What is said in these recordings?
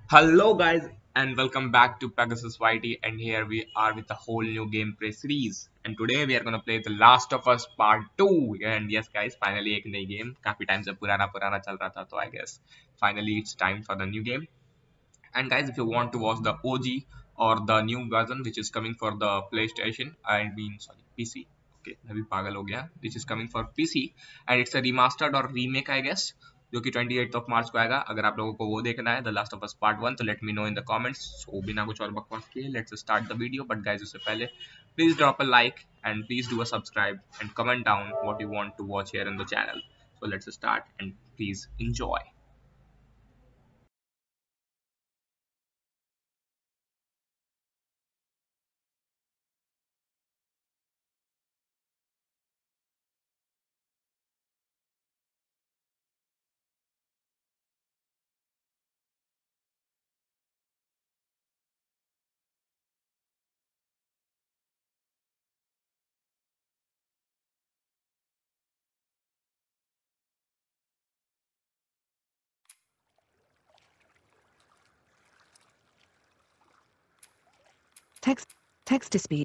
Hello guys and welcome back to Pegasus YT, and here we are with a whole new gameplay series, and today we are going to play The Last of Us Part 2. And yes guys, finally एक नई game. काफी time से पुराना पुराना चल रहा था, तो I guess finally it's time for the new game. And guys, if you want to watch the OG or the new version which is coming for the PlayStation, I mean sorry, PC. Okay, मैं भी पागल हो गया. Which is coming for PC and it's a remastered or remake I guess, जो कि 28 of March को आएगा. अगर आप लोगों को वो देखना है The Last of Us part 1, तो let me know in the comments. So बिना कुछ और बकवास किए let's start the video. But guys, उससे पहले please drop a like and please do a subscribe and comment down what you want to watch here in the channel. So let's start and please enjoy. Text to speech.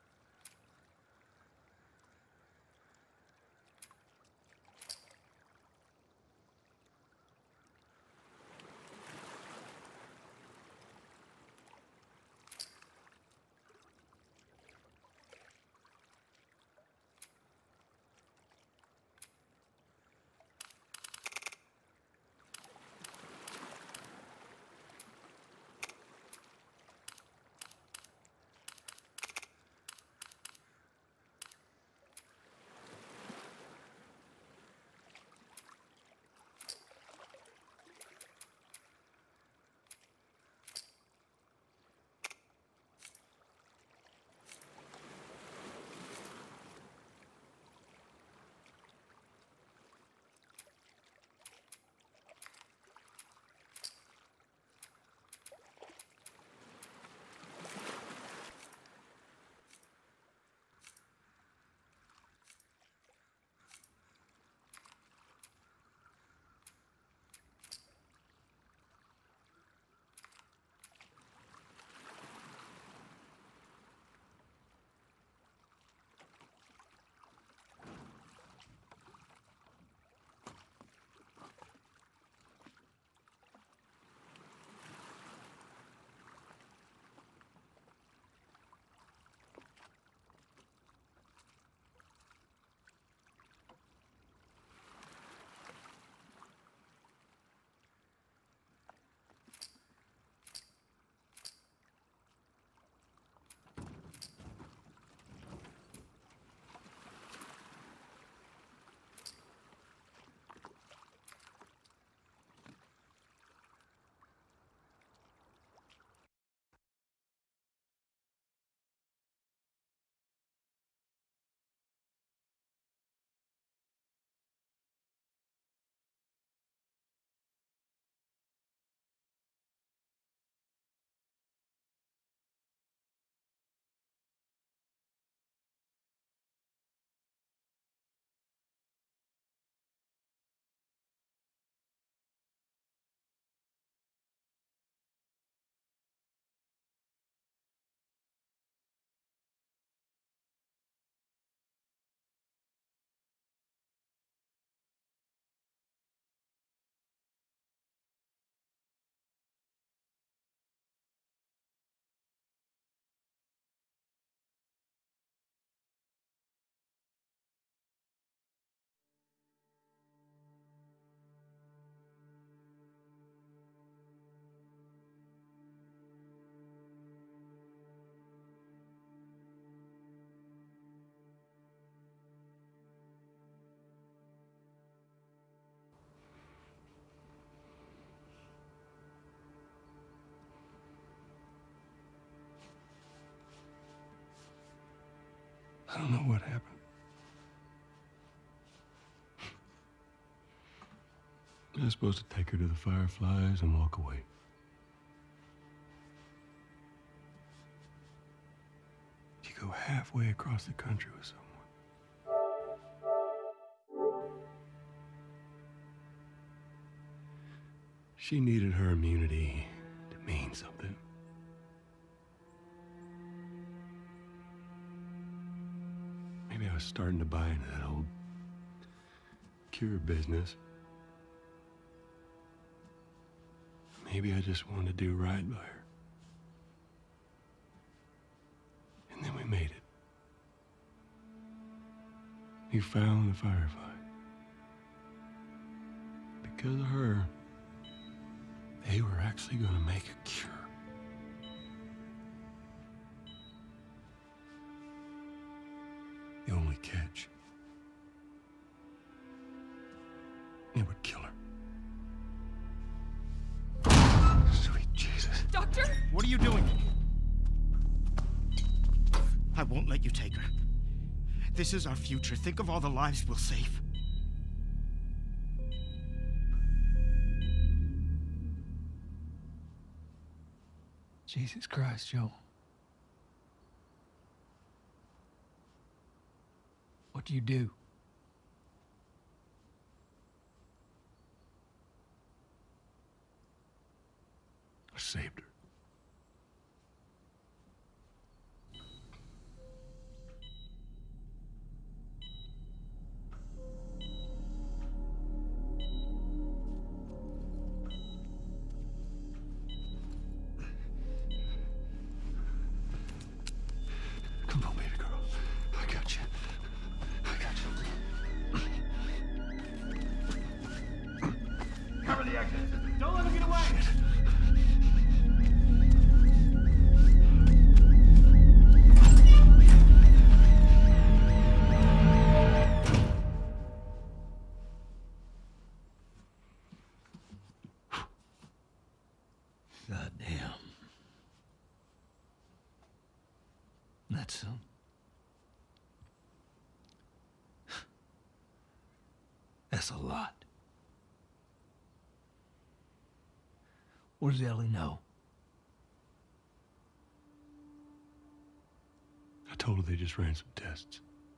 I don't know what happened. I was supposed to take her to the Fireflies and walk away. You go halfway across the country with someone. She needed her immunity to Maybe I was starting to buy into that old cure business. Maybe I just wanted to do right by her. And then we made it. You found the firefly. Because of her, they were actually going to make a cure. The only catch, it would kill her. Sweet Jesus. Doctor! What are you doing? I won't let you take her. This is our future. Think of all the lives we'll save. Jesus Christ, Joel. What do you do? I saved her. Come on, baby girl. I got you. I got you. Cover the exit. Don't let him get away! Goddamn. That's that's a lot. What does Ellie know? I told her they just ran some tests.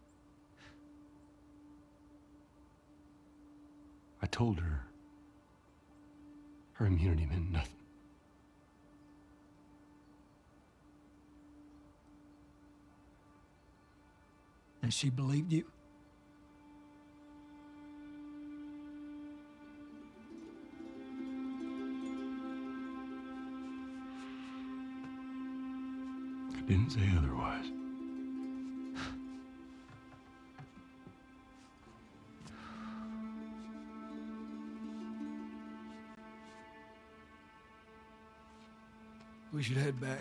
I told her her immunity meant nothing. And she believed you? I didn't say otherwise. We should head back.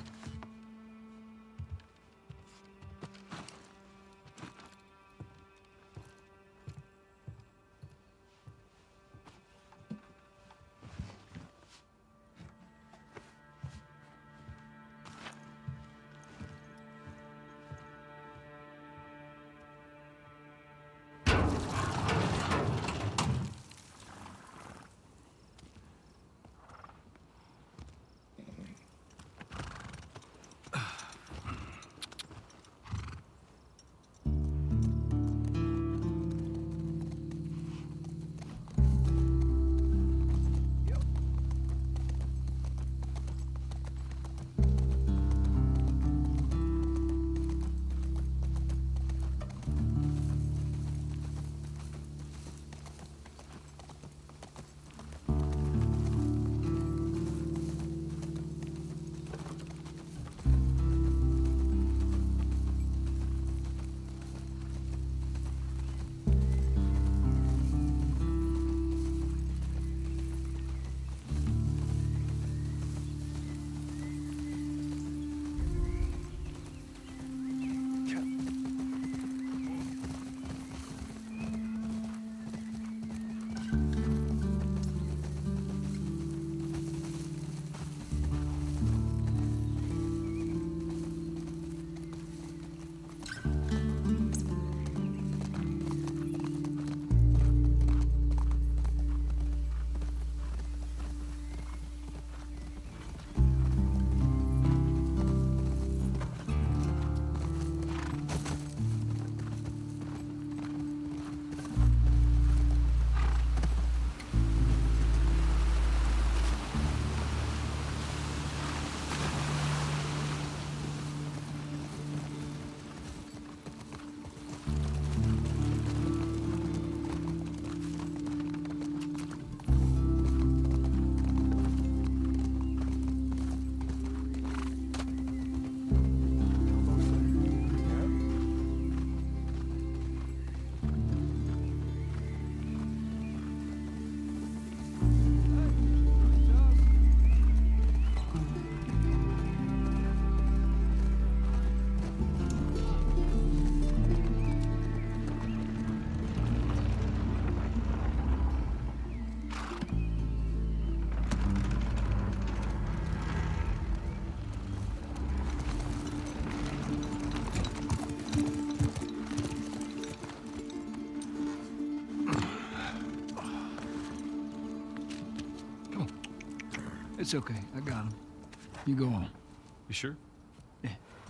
It's okay. I got him. You go on. You sure? Yeah.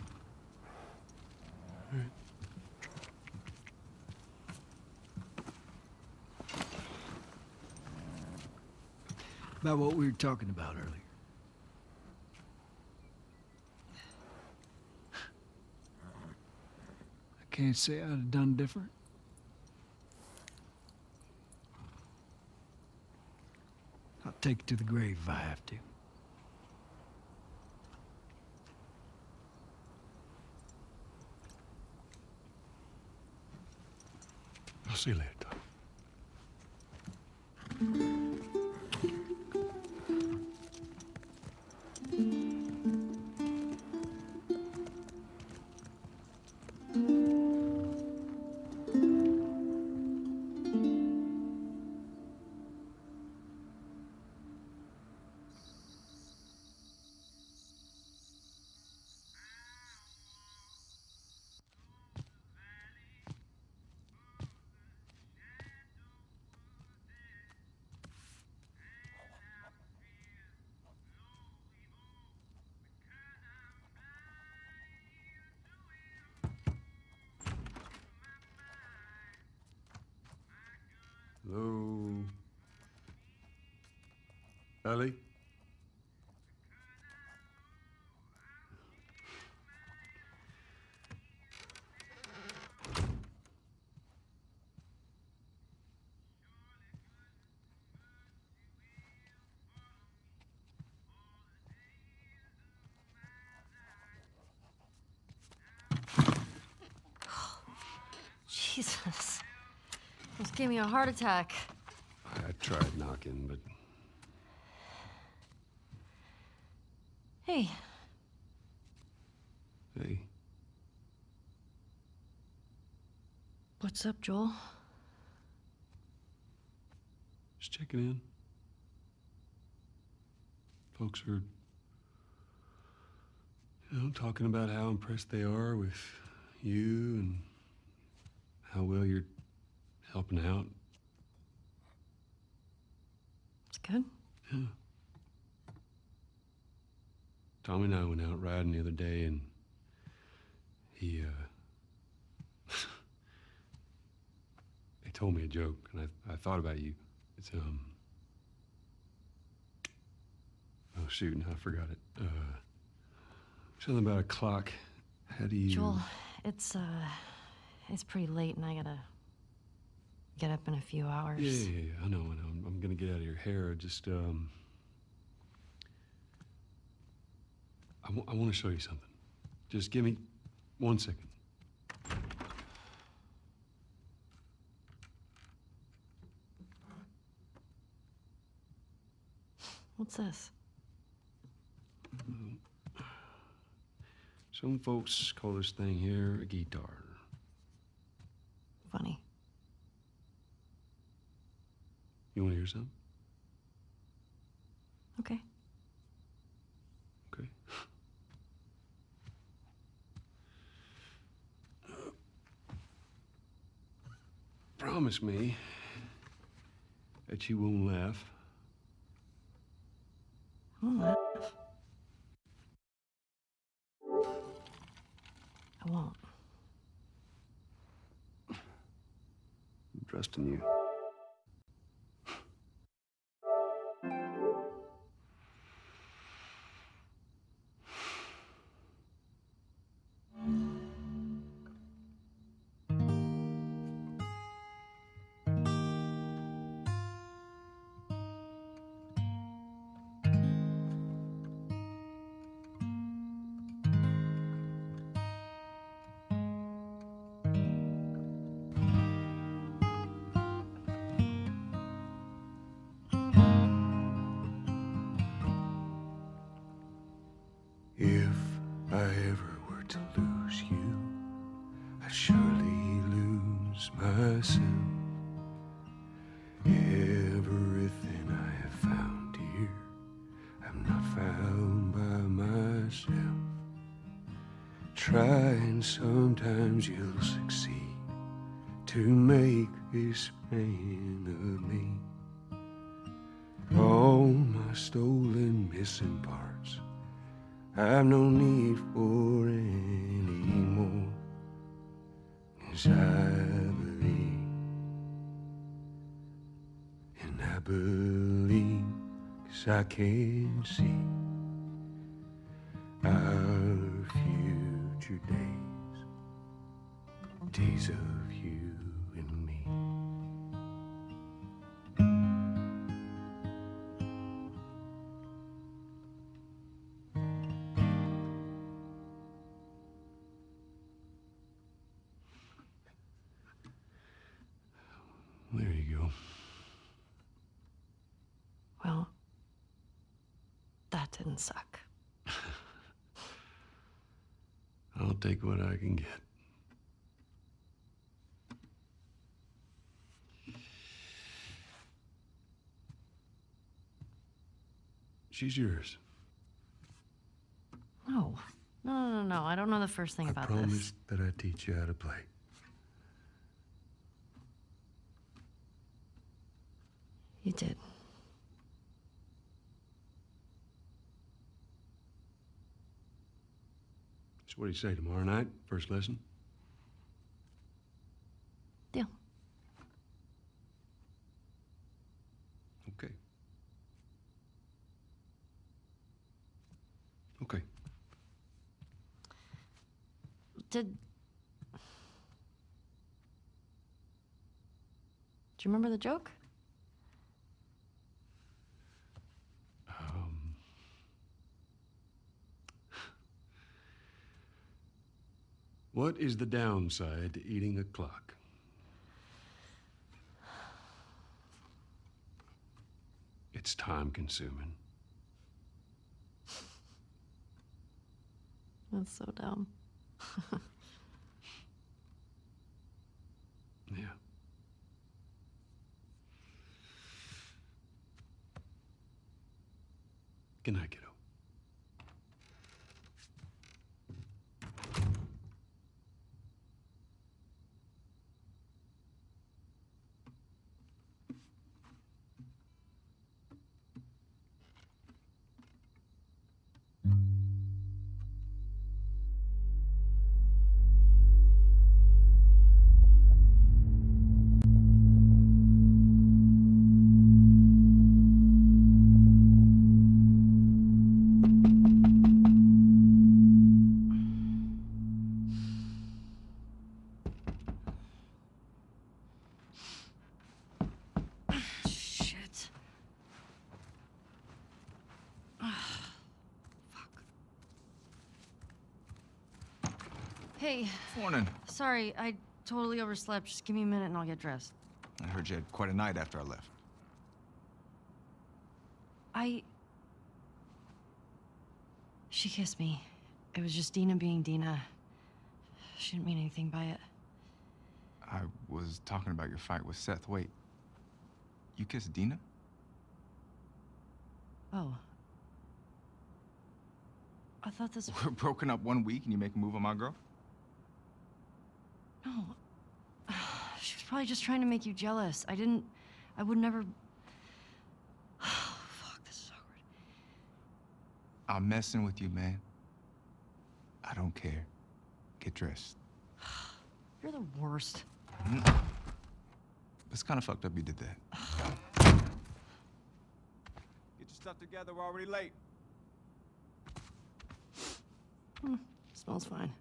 All right. About what we were talking about earlier. I can't say I'd have done different. I'll take it to the grave if I have to. I'll see you later, Doc. Hello? Ellie? Jesus. Almost gave me a heart attack. I tried knocking, but Hey, hey, what's up, Joel? just checking in. Folks are, talking about how impressed they are with you and how well you're helping out. It's good. Yeah. Tommy and I went out riding the other day, and he told me a joke, and I thought about you. It's oh shoot, now I forgot it. Something about a clock. How do you? Joel, it's pretty late and I gotta get up in a few hours. Yeah. I know. I'm gonna get out of your hair. Just I want to show you something. Just give me 1 second. What's this? Some folks call this thing here a guitar. Funny. You want to hear something? Okay. Okay. Promise me that you won't laugh. I won't. I'm trusting you. If I ever were to lose you, I'd surely lose myself. Everything I have found here, I'm not found by myself. Try and sometimes you'll succeed to make this man of me. all my stolen missing parts. I've no need for any more. 'Cause I believe, 'cause I can see our future days, days of you and me. There you go. Well, that didn't suck. I'll take what I can get. She's yours. No. No. I don't know the first thing I about promised this. that I'd teach you how to play. You did. So what do you say, tomorrow night? First lesson? Deal. Okay. Okay. Do you remember the joke? What is the downside to eating a clock? It's time consuming. That's so dumb. Yeah. Good night, kiddo. Shit. Fuck. Hey, Morning. sorry, I totally overslept. Just give me a minute and I'll get dressed. I heard you had quite a night after I left. She kissed me. It was just Dina being Dina. She didn't mean anything by it. I was talking about your fight with Seth. Wait, you kissed Dina? Oh. I thought this... We're broken up 1 week and you make a move on my girl? No. She was probably just trying to make you jealous. I would never... Fuck, this is awkward. I'm messing with you, man. I don't care. Get dressed. You're the worst. It's kind of fucked up you did that. Get your stuff together, we're already late. Smells fine.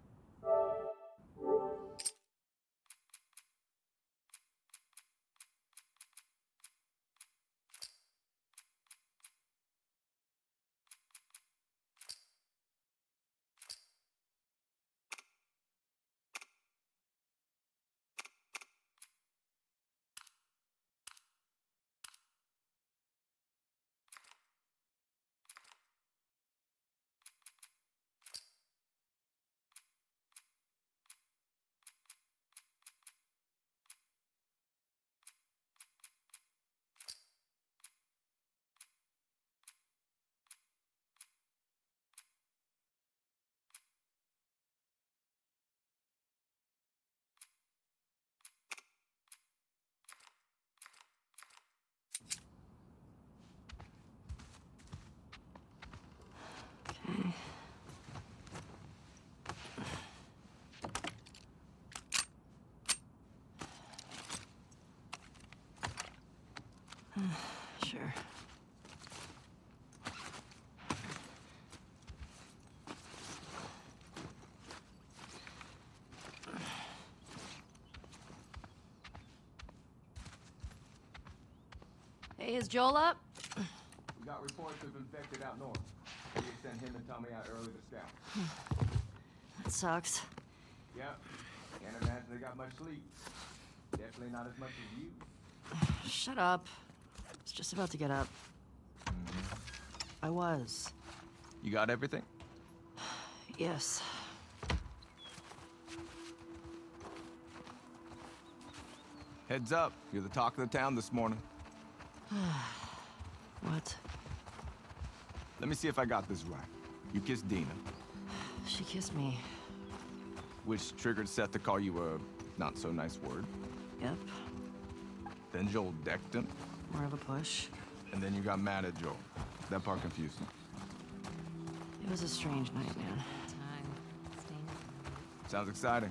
Hey, is Joel up? We got reports of infected out north. We sent him and Tommy out early to scout. That sucks. Yep. Can't imagine they got much sleep. Definitely not as much as you. Shut up. I was just about to get up. I was. You got everything? Yes. Heads up. You're the talk of the town this morning. What? Let me see if I got this right. You kissed Dina, She kissed me. which triggered Seth to call you a not-so-nice word. Yep. Then Joel decked him, More of a push. and then you got mad at Joel. That part confused me. It was a strange night, man. Sounds exciting.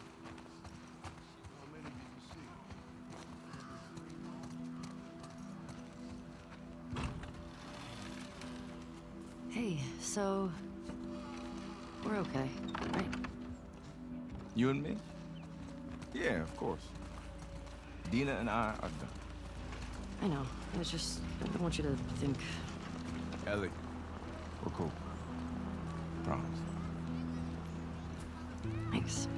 Hey, so... We're okay, right? You and me? Yeah, of course. Dina and I are done. I know. I was just... I don't want you to think... Ellie, we're cool. Promise. Thanks.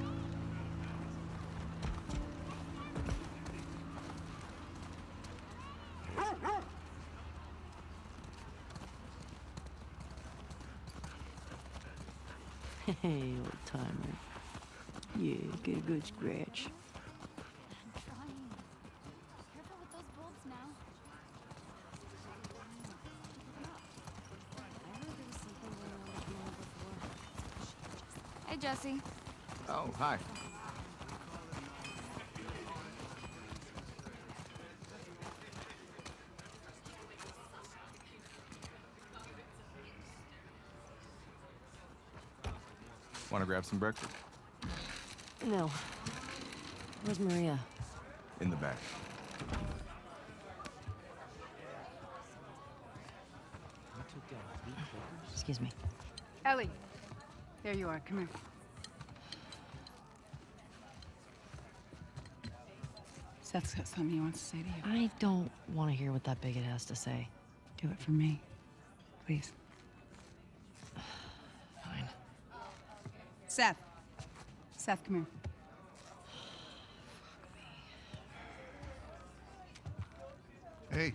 Hey, old timer. Yeah, get a good scratch. Careful with those bulbs now. I heard there was something going on with Nina before. Hey, Jesse. Oh, hi. Want to grab some breakfast? No. Where's Maria? In the back. Excuse me. Ellie, there you are. Come here. Seth's got something he wants to say to you. I don't want to hear what that bigot has to say. Do it for me, please. Fine. Seth. Seth, come here. Hey.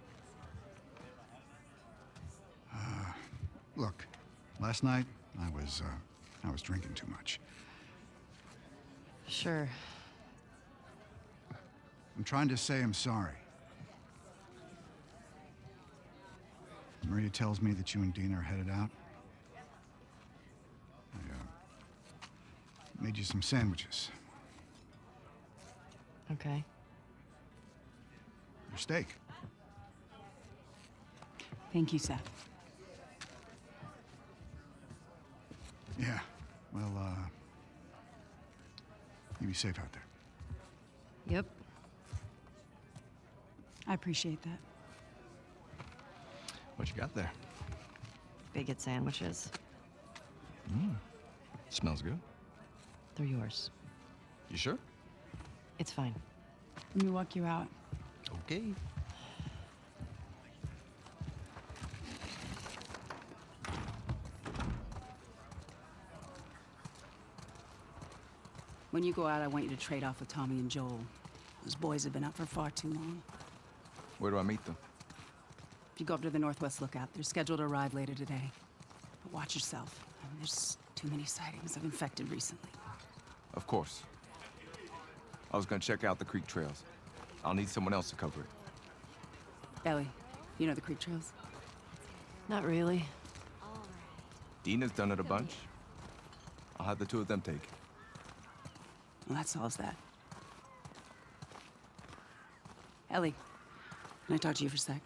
Look, last night I was drinking too much. Sure. I'm trying to say I'm sorry. Maria tells me that you and Dina are headed out. I made you some sandwiches. Okay. Your steak. Thank you, Seth. Yeah. Well, you be safe out there. Yep. I appreciate that. What you got there? Bigot sandwiches. Smells good. They're yours. You sure? It's fine. Let me walk you out. Okay. When you go out, I want you to trade off with Tommy and Joel. Those boys have been up for far too long. Where do I meet them? If you go up to the Northwest Lookout, they're scheduled to arrive later today. But watch yourself. There's too many sightings of infected recently. Of course. I was gonna check out the creek trails. I'll need someone else to cover it. Ellie, you know the creek trails? Not really. Dina's done it a bunch. I'll have the two of them take it. Well, that solves that. Ellie, can I talk to you for a sec?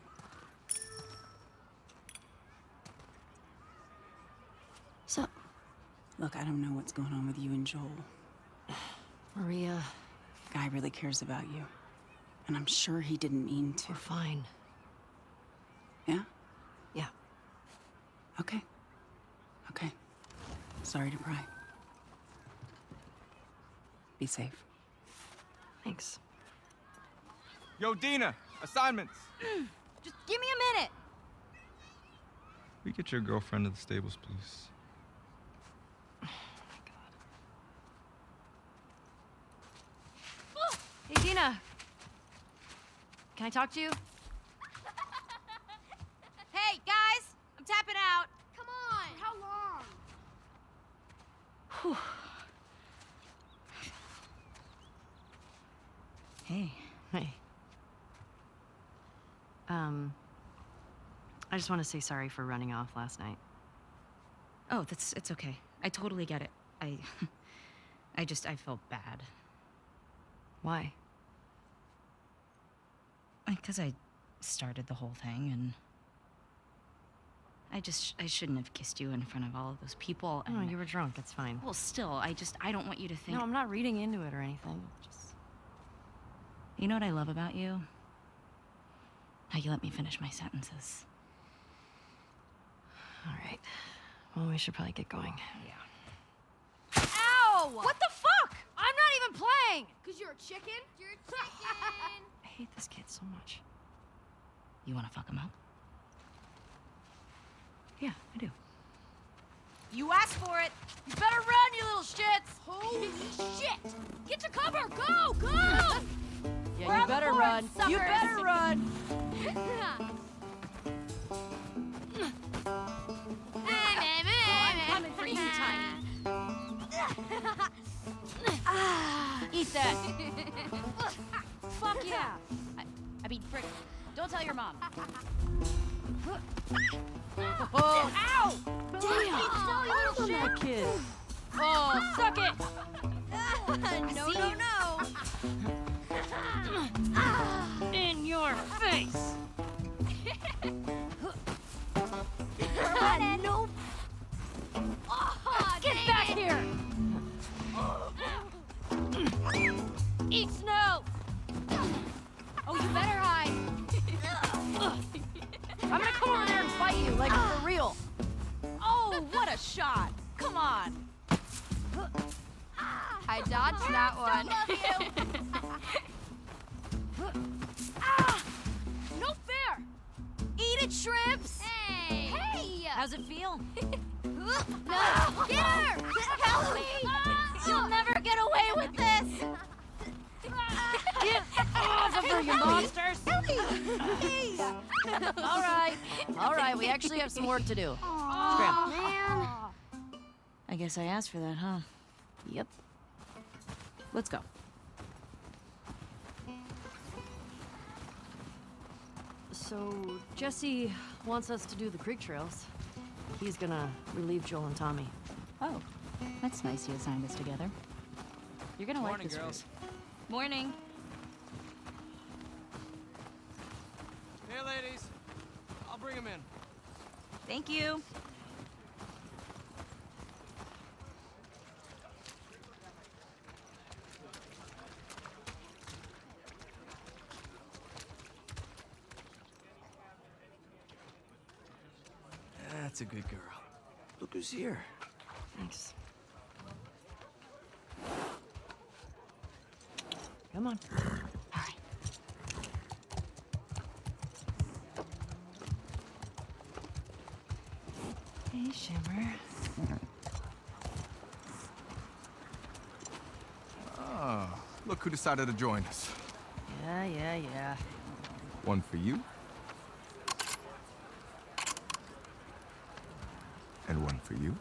So, Look, I don't know what's going on with you and Joel. Maria, Guy really cares about you. And I'm sure he didn't mean to. we're fine. Yeah? Yeah. Okay. Okay. Sorry to pry. Be safe. Thanks. Yo, Dina! Assignments! Just give me a minute. We get your girlfriend to the stables, please. Hey, Dina. Can I talk to you? Hey, guys! I'm tapping out. Come on! How long? Whew. Hey. Hey. I just want to say sorry for running off last night. Oh, it's okay. I totally get it. I felt bad. Why? Because I started the whole thing, and I shouldn't have kissed you in front of all of those people. No, And you were drunk. It's fine. well, still, I don't want you to think. No, I'm not reading into it or anything. Just... You know what I love about you? How you let me finish my sentences. All right. Well, we should probably get going. Yeah. Ow! What the fuck? I'm not even playing! Cause you're a chicken? You're a chicken! I hate this kid so much. You want to fuck him up? Yeah, I do. You asked for it. You better run, you little shits! Holy shit! Get to cover! Go! Go! Yeah, We're you on the better board, run. You suckers. better run! I'm coming for you, Tiny. Eat that! Fuck yeah. I mean, frick. Don't tell your mom. Oh, Ow! damn! That kid. Oh, suck it. No, no, no! In your face! No! Oh, Get back here! Eat snow! Oh, you better hide. I'm gonna come over there and fight you, like for real. Oh, what a shot. Come on. I dodged that one. No fair! Eat it, shrimps! Hey! Hey! How's it feel? No! Get her! Help me! You'll never get away with this! Get off of her, you monsters! Please! All right, we actually have some work to do. Aw, man. I guess I asked for that, huh? Yep. Let's go. So, Jesse wants us to do the creek trails. He's gonna relieve Joel and Tommy. Oh, that's nice you assigned us together. You're gonna like this girls. Morning. Hey, ladies. I'll bring him in. Thank you. That's a good girl. Look who's here. Thanks. Come on. All right. Hey, Shimmer. Oh, look who decided to join us. Yeah. One for you. And one for you.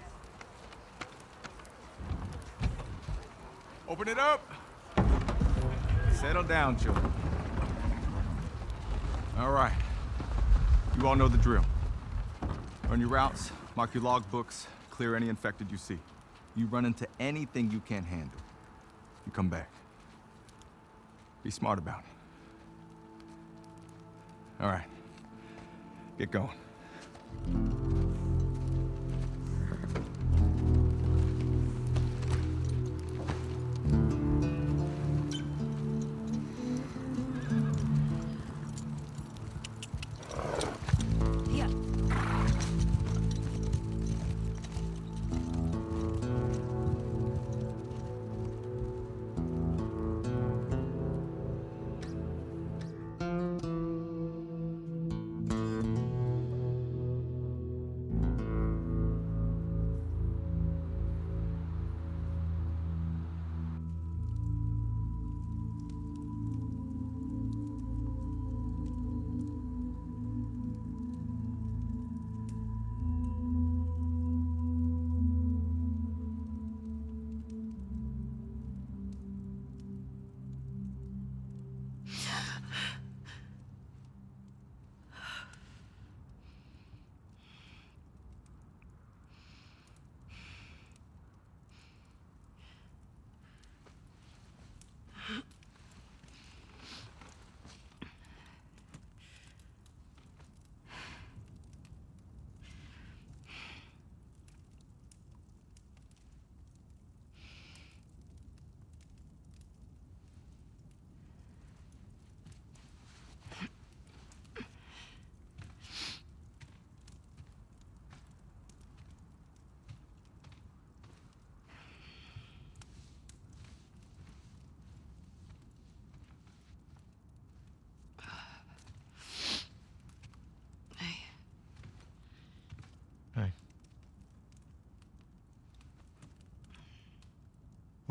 Open it up! Settle down, children. All right. You all know the drill. Run your routes, mark your logbooks, clear any infected you see. You run into anything you can't handle, you come back. Be smart about it. All right. Get going. Yeah.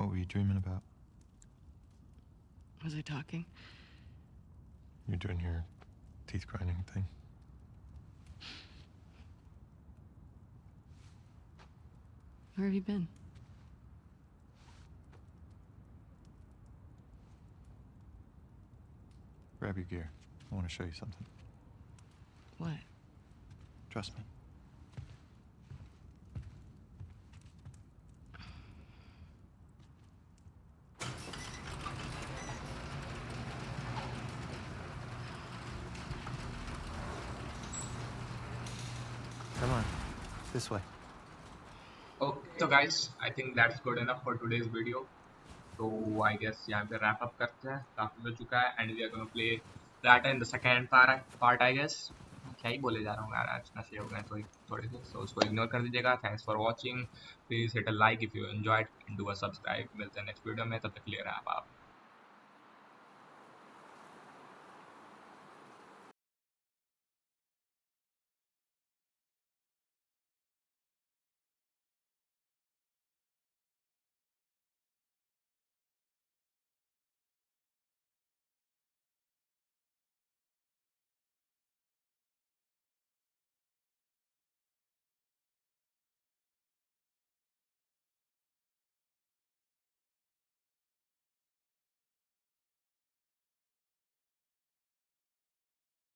What were you dreaming about? Was I talking? You're doing your teeth grinding thing. Where have you been? Grab your gear. I want to show you something. What? Trust me. Come on. This way. Okay, so guys, I think that's good enough for today's video. So I guess यहाँ पे wrap up करते हैं, काफी हो चुका है, and we are gonna play that in the second part I guess. क्या ही बोले जा रहा हूँ यार, आज नशे हो गए थोड़े से, so उसको ignore कर दीजिएगा. Thanks for watching. Please hit a like if you enjoyed and do a subscribe. मिलते हैं next video में, तब तक के लिए wrap up.